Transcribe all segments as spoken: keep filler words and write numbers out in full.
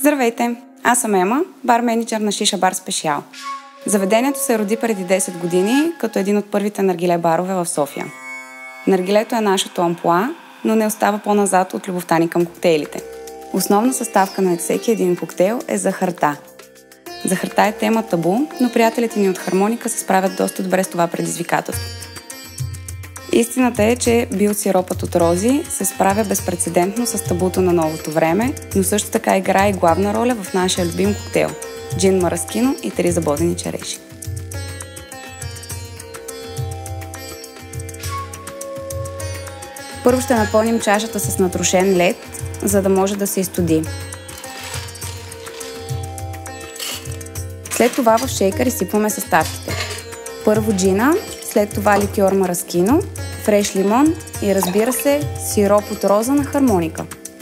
Здравейте! Аз съм Ема, бар-менеджер на Shisha Bar SpeShial. Заведението се роди преди десет години като един от първите наргиле барове в София. Наргилето е нашето амплоа, но не остава по-назад от любовта ни към коктейлите. Основна съставка на всеки един коктейл е захарта. Захарта е тема табу, но приятелите ни от Harmonica се справят доста добре с това предизвикателство. Истината е, че биосиропът от рози се справя безпрецедентно с табуто на новото време, но също така играе и главна роля в нашия любим коктейл – джин Maraschino и три забодени череши. Първо ще напълним чашата с натрошен лед, за да може да се изстоди. След това в шейкър изсипваме съставките. Първо джина, след това ликьор Maraschino, фреш лимон и, разбира се, сироп от роза на Harmonica.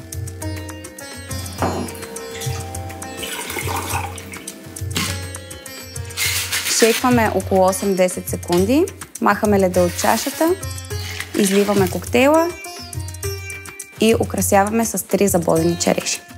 Шейкваме около осем-десет секунди, махаме леда от чашата, изливаме коктейла и украсяваме с три забодени череши.